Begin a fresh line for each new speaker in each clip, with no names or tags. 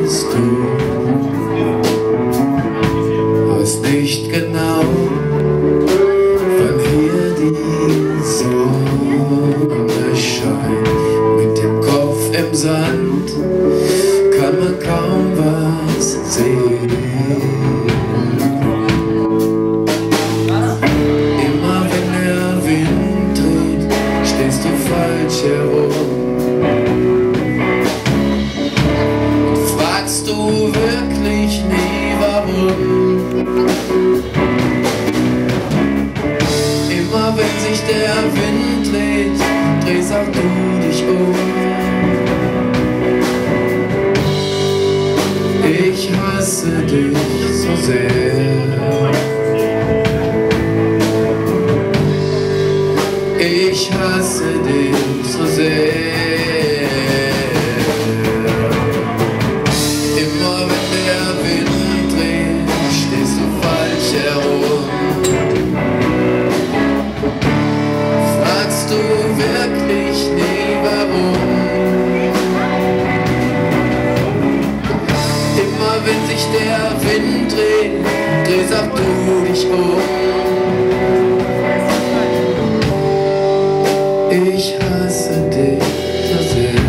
weißt du weiß nicht genau, wann hier die Sonne scheint. Mit dem Kopf im Sand kann man kaum was sehen. Immer wenn der Wind dreht, stehst du falsch herum. Fragst du wirklich nie warum? Immer wenn sich der Wind dreht, drehst auch du dich um. Ich hasse dich so sehr. Ich hasse dich so sehr. Immer wenn der Wind dreht, stehst du falsch herum. Fragst du wirklich nie warum? Immer wenn sich der Wind dreht, drehst auch du dich um. Ich hasse dich so sehr.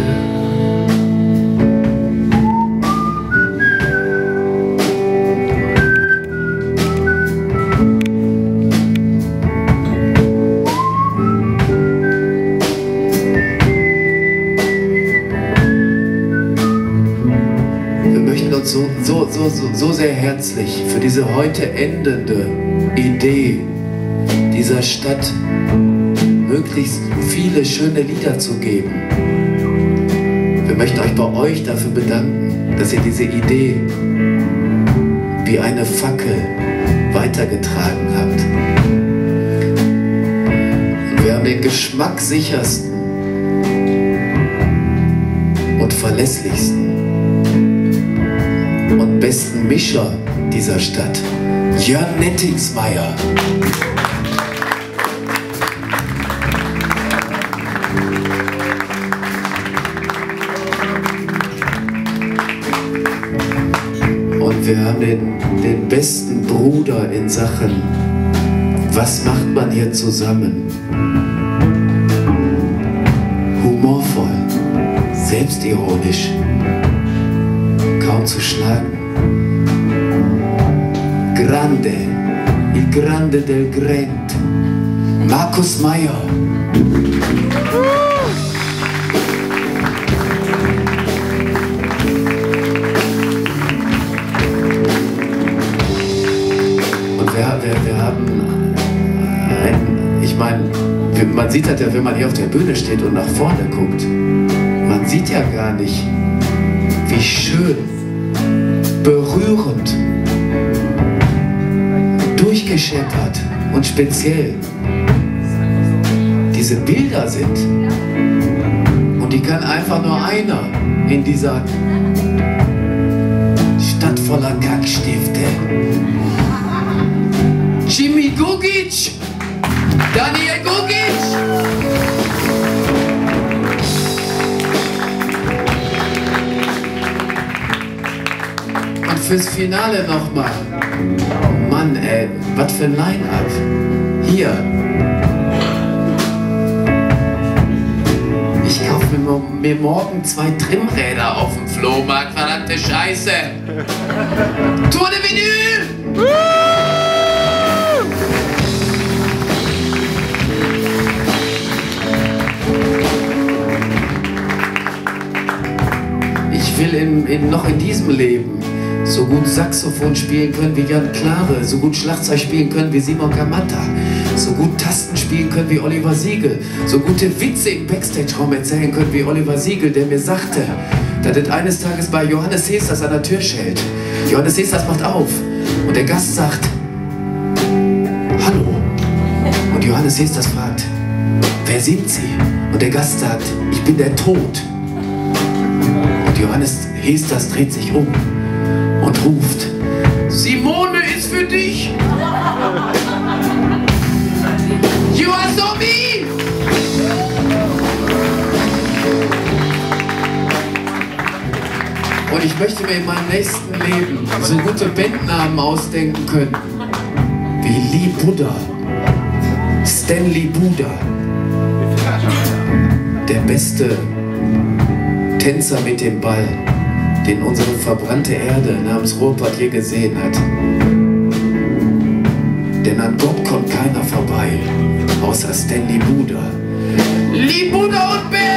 Wir möchten uns so sehr herzlich für diese heute endende Idee dieser Stadt möglichst viele schöne Lieder zu geben. Wir möchten euch bei euch dafür bedanken, dass ihr diese Idee wie eine Fackel weitergetragen habt. Und wir haben den geschmackssichersten und verlässlichsten und besten Mischer dieser Stadt, Jörn Nettingsmeier. Und wir haben den besten Bruder in Sachen, was macht man hier zusammen? Humorvoll, selbstironisch, kaum zu schlagen. Grande, il grande del Grent, Markus Meier. Wir haben ich meine, man sieht das ja, wenn man hier auf der Bühne steht und nach vorne guckt. Man sieht ja gar nicht, wie schön, berührend, durchgescheppert und speziell diese Bilder sind. Und die kann einfach nur einer in dieser Stadt voller Kackstifte. Jimmy Gugic, Daniel Gugic. Und fürs Finale nochmal. Mann, ey, was für ein Line-Up. Hier. Ich kaufe mir morgen 2 Trimmräder auf dem Flohmarkt, verdammte Scheiße. Tour de Vinyl! Ich will noch in diesem Leben so gut Saxophon spielen können wie Jan Klare, so gut Schlagzeug spielen können wie Simon Kamatta, so gut Tasten spielen können wie Oliver Siegel, so gute Witze im Backstage-Raum erzählen können wie Oliver Siegel, der mir sagte, dass es eines Tages bei Johannes Hesters an der Tür schellt. Johannes Hesters macht auf und der Gast sagt, hallo. Und Johannes Hesters fragt, wer sind Sie? Und der Gast sagt, ich bin der Tod. Johannes Hesters dreht sich um und ruft, Simone ist für dich! You are so me! Und ich möchte mir in meinem nächsten Leben so gute Bandnamen ausdenken können. Wie Lee Buddha, Stanley Buddha, der beste Tänzer mit dem Ball, den unsere verbrannte Erde namens Ruhrpott je gesehen hat. Denn an Gott kommt keiner vorbei, außer Stanley Buddha. Lee Buddha und Band!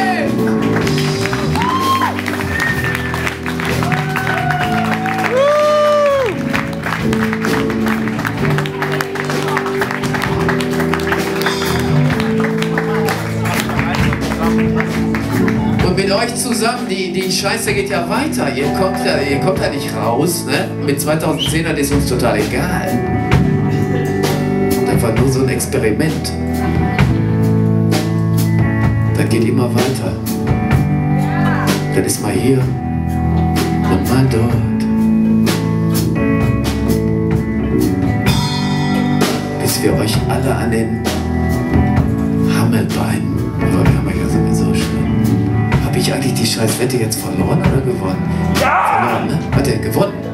Und mit euch zusammen, die Scheiße geht ja weiter. Ihr kommt ja nicht raus, ne? Mit 2010ern ist uns total egal. Das war nur so ein Experiment. Das geht immer weiter. Das ist mal hier und mal dort. Bis wir euch alle an den Hammelbeinen, aber wir haben ja sowieso schon. Habe ich eigentlich die Scheißwette jetzt verloren oder gewonnen? Ja! Verloren, ne? Hat er gewonnen?